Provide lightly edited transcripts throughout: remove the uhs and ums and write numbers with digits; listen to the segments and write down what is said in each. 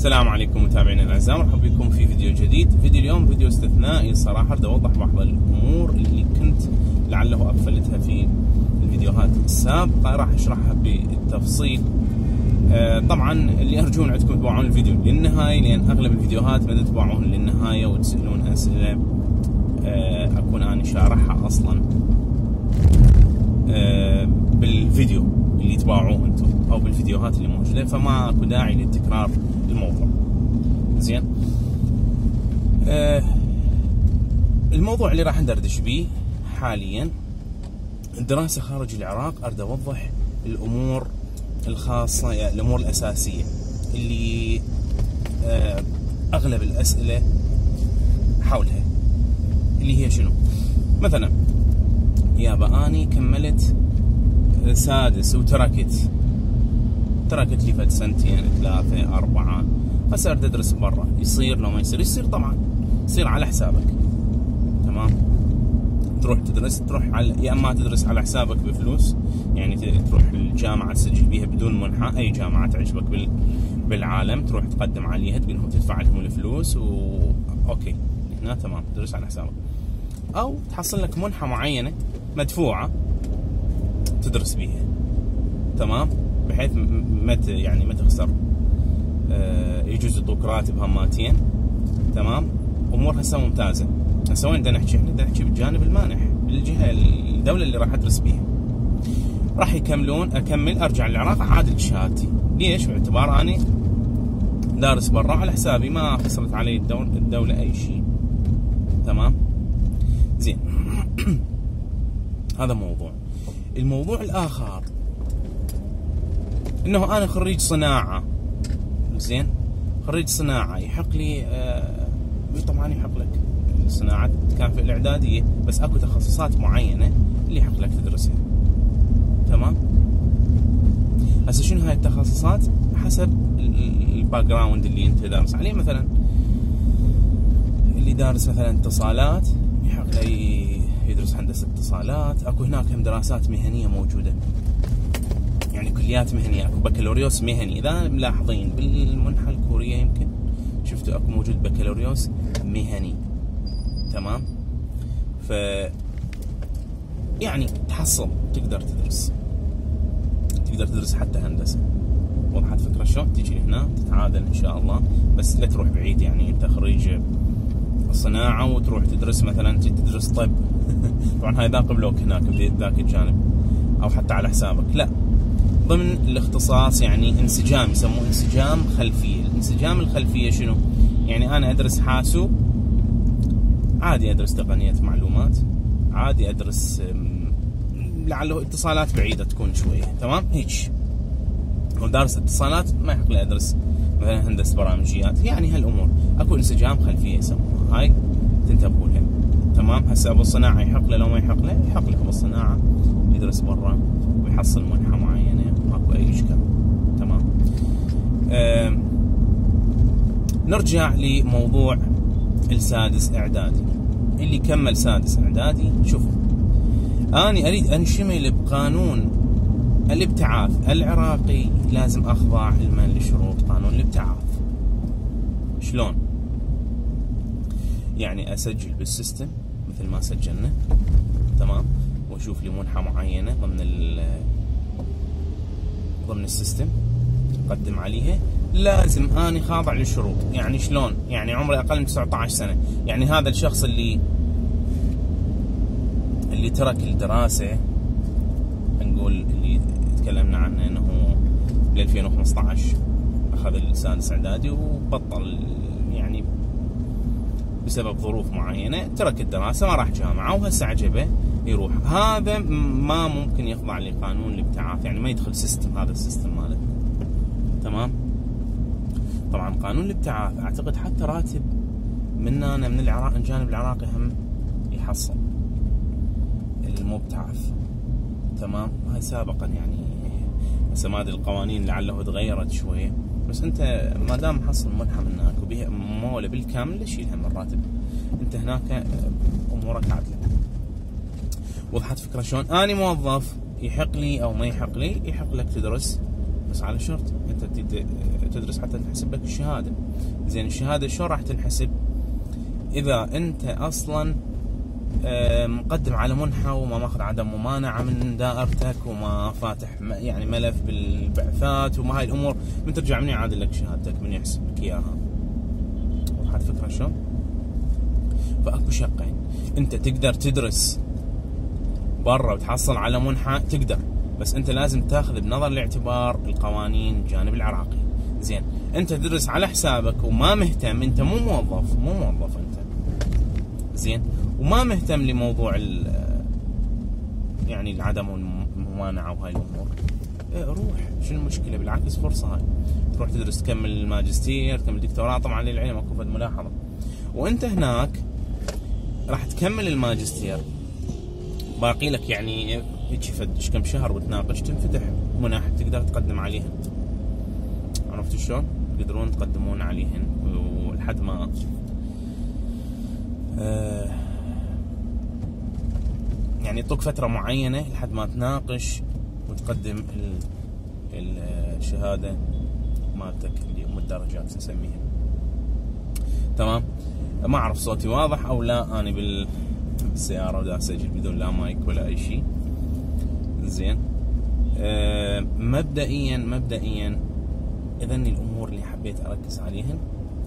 السلام عليكم متابعينا الاعزاء، مرحبا بكم في فيديو جديد. فيديو اليوم فيديو استثنائي صراحه، بدي اوضح بعض الامور اللي كنت لعله اغفلتها في الفيديوهات السابقه، راح اشرحها بالتفصيل. طبعا اللي ارجون عندكم تتابعون الفيديو للنهايه، لان اغلب الفيديوهات ما تتابعون للنهايه وتسالون اسئله اكون انا شارحها اصلا بالفيديو اللي تباعوه انتم او بالفيديوهات اللي موجوده، فما اكو داعي لتكرار الموضوع. زين، الموضوع اللي راح ندردش بيه حاليا الدراسه خارج العراق. اريد اوضح الامور الخاصه، يعني الامور الاساسيه اللي اغلب الاسئله حولها، اللي هي شنو؟ مثلا يابا اني كملت سادس وتركت لي فد سنتين 3 4، هسه اريد ادرس برا، يصير لو ما يصير؟ يصير طبعا، يصير على حسابك. تمام، تروح تدرس، تروح على، يا اما تدرس على حسابك بفلوس، يعني تروح الجامعه تسجل بيها بدون منحه، اي جامعه تعجبك بالعالم تروح تقدم عليها، تقول لهم تدفع لهم الفلوس اوكي هنا تمام تدرس على حسابك، او تحصل لك منحه معينه مدفوعه تدرس بيها. تمام، بحيث ما تخسر، يجوز يعطوك راتب هماتين. تمام، امور هسه ممتازه. هسه وين بدنا نحكي؟ احنا بدنا نحكي بالجانب المانح، بالجهه الدوله اللي راح ادرس بيها. راح اكمل ارجع للعراق عادل شهادتي. ليش؟ باعتبار اني دارس برا على حسابي، ما خسرت علي الدوله اي شيء. تمام، زين. هذا موضوع. الموضوع الاخر انه انا خريج صناعه. زين، خريج صناعه يحق لي طبعا يحق لك الصناعه كان في الاعداديه، بس اكو تخصصات معينه اللي يحق لك تدرسها. تمام، هسه شنو هاي التخصصات؟ حسب الباك جراوند اللي انت دارس عليه. مثلا اللي دارس مثلا اتصالات يحق له يدرس هندسه اتصالات. اكو هناك هم دراسات مهنيه موجوده، يعني كليات مهنيه، اكو بكالوريوس مهني. اذا ملاحظين بالمنحه الكوريه يمكن شفتوا اكو موجود بكالوريوس مهني. تمام، ف يعني تحصل تقدر تدرس حتى هندسه. وضحت فكره شلون؟ تجي هنا تتعادل ان شاء الله، بس لا تروح بعيد. يعني انت خريج الصناعه وتروح تدرس مثلا تدرس طب طبعا هاي ذا قبلوك هناك بذاك الجانب، او حتى على حسابك. لا، ضمن الاختصاص، يعني انسجام، يسموه انسجام خلفيه. الانسجام الخلفيه شنو؟ يعني انا ادرس حاسوب، عادي ادرس تقنيه معلومات، عادي ادرس لعله اتصالات بعيده تكون شويه. تمام، هيك. ودارس اتصالات ما يحق لي ادرس مثلا هندسه برامجيات. يعني هالامور اكو انسجام خلفيه يسموها، هاي تنتبهوا لها. تمام، هسه ابو الصناعه يحق له، لو ما يحق له يحق له ابو الصناعه يدرس برا ويحصل منحه معينه، ماكو اي اشكال. تمام، نرجع لموضوع السادس اعدادي. اللي كمل سادس اعدادي، شوفوا اني اريد انشمل بقانون الابتعاث العراقي، لازم اخضع علما لشروط قانون الابتعاث. شلون؟ يعني اسجل بالسيستم مثل ما سجلنا. تمام، واشوف لي منحه معينه ضمن السيستم اقدم عليها، لازم اني خاضع للشروط. يعني شلون؟ يعني عمري اقل من 19 سنه. يعني هذا الشخص اللي ترك الدراسه، نقول اللي تكلمنا عنه انه بال 2015 اخذ السادس اعدادي وبطل، يعني بسبب ظروف معينه ترك الدراسه، ما راح جامعه وهسه عجبه يروح. هذا ما ممكن يخضع لقانون الابتعاث، يعني ما يدخل سيستم، هذا السيستم ماله. تمام، طبعا قانون الابتعاث اعتقد حتى راتب من العراق، الجانب العراقي هم يحصل المبتعث. تمام، هاي سابقا يعني، هسه ما ادري القوانين لعله تغيرت شويه، بس انت ما دام محصل منحه من هناك وبها مولى بالكامل لا شيلها من الراتب، انت هناك امورك عادله. وضحت فكره شلون؟ اني موظف يحق لي او ما يحق لي، يحق لك تدرس بس على شرط انت تدرس حتى تنحسب لك الشهاده. زين الشهاده شلون راح تنحسب؟ اذا انت اصلا مقدم على منحه وما ماخذ عدم ممانعه من دائرتك وما فاتح يعني ملف بالبعثات وما هاي الامور، من ترجع من يعادل لك شهادتك، من يحسب لك اياها. وضحت الفكره شلون؟ فاكو شقين، انت تقدر تدرس برا وتحصل على منحه تقدر، بس انت لازم تاخذ بنظر الاعتبار القوانين الجانب العراقي. زين انت تدرس على حسابك وما مهتم، انت مو موظف انت، زين، وما مهتم لموضوع يعني العدم والممانعه وهاي الامور، روح، شنو المشكله؟ بالعكس فرصه هاي، تروح تدرس، تكمل الماجستير، تكمل الدكتوراه. طبعا للعلم اكو فد ملاحظه، وانت هناك راح تكمل الماجستير، باقي لك يعني هيك فد كم شهر وتناقش، تنفتح منح تقدر تقدم عليهن. عرفتوا شلون؟ تقدرون تقدمون عليهن ولحد ما يعني يعطوك فترة معينة لحد ما تناقش وتقدم الشهادة مالتك اللي هم الدرجات نسميها. تمام؟ ما اعرف صوتي واضح او لا، انا بالسيارة ودا اسجل بدون لا مايك ولا اي شيء. زين، مبدئيا اذن الامور اللي حبيت اركز عليهن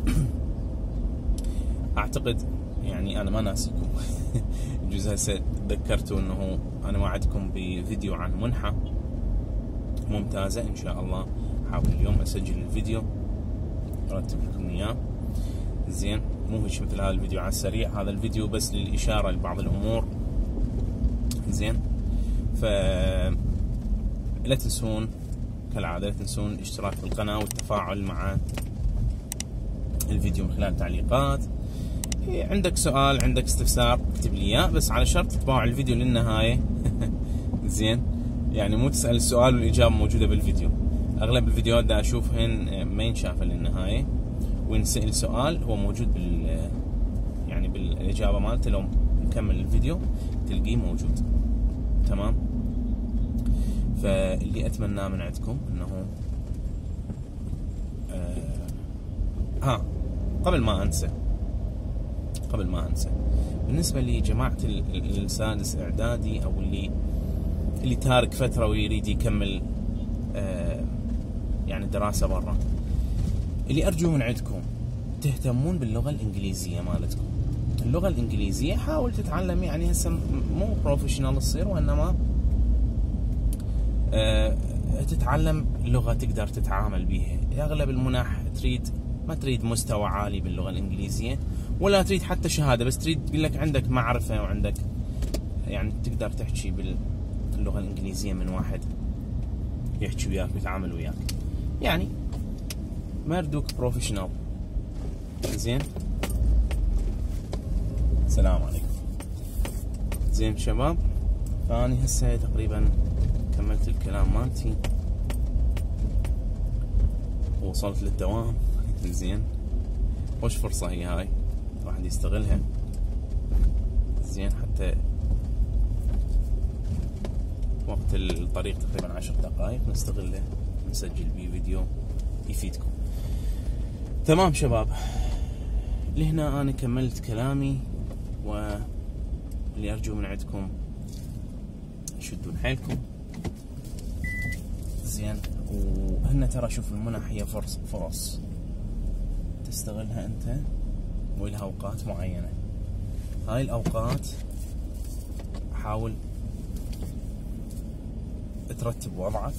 اعتقد يعني انا ما ناسيكم جزء هسه تذكرتوا انه انا وعدكم بفيديو عن منحة ممتازة ان شاء الله. حاول اليوم اسجل الفيديو ارتب لكم اياه. زين، مو هيك مثل هذا الفيديو على السريع، هذا الفيديو بس للاشارة لبعض الامور. زين، ف لا تنسون كالعادة، لا تنسون الاشتراك في القناة والتفاعل مع الفيديو من خلال التعليقات. عندك سؤال، عندك استفسار، اكتب لي اياه، بس على شرط تتابع الفيديو للنهاية. زين، يعني مو تسأل السؤال والإجابة موجودة بالفيديو. أغلب الفيديوهات دا أشوفهن ما ينشافها للنهاية، وينسأل سؤال هو موجود يعني بالإجابة مالته، لو نكمل الفيديو تلقيه موجود. تمام؟ فاللي أتمناه من عندكم إنه قبل ما أنسى بالنسبة لجماعة السادس إعدادي أو اللي تارك فترة ويريد يكمل يعني دراسة برا، اللي أرجو من عندكم تهتمون باللغة الإنجليزية مالتكم. اللغة الإنجليزية حاول تتعلم، يعني هسه مو بروفيشنال تصير، وإنما تتعلم لغة تقدر تتعامل بيها. أغلب المنح ما تريد مستوى عالي باللغة الإنجليزية، ولا تريد حتى شهادة، بس تريد تقول لك عندك معرفة وعندك يعني تقدر تحكي باللغة الإنجليزية من واحد يحكي وياك ويتعامل وياك، يعني ما يردوك بروفيشنال. زين، السلام عليكم. زين شباب، فاني هسه تقريبا كملت الكلام مالتي ووصلت للدوام. زين، وش فرصة هي هاي الواحد يستغلها. زين، حتى وقت الطريق تقريبا 10 دقائق نستغله نسجل بيه فيديو يفيدكم. تمام شباب، لهنا انا كملت كلامي، واللي ارجو من عندكم شدون حيلكم. زين، وهنا ترى شوف المنح هي فرص تستغلها انت، ولها اوقات معينة. هاي الاوقات حاول ترتب وضعك.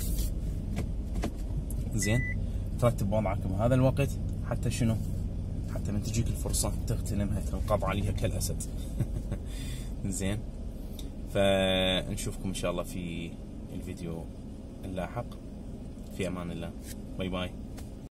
زين، ترتب وضعك بهذا الوقت، حتى شنو؟ حتى من تجيك الفرصة تغتنمها، تنقض عليها كالأسد. زين، فنشوفكم إن شاء الله في الفيديو اللاحق. في أمان الله، باي باي.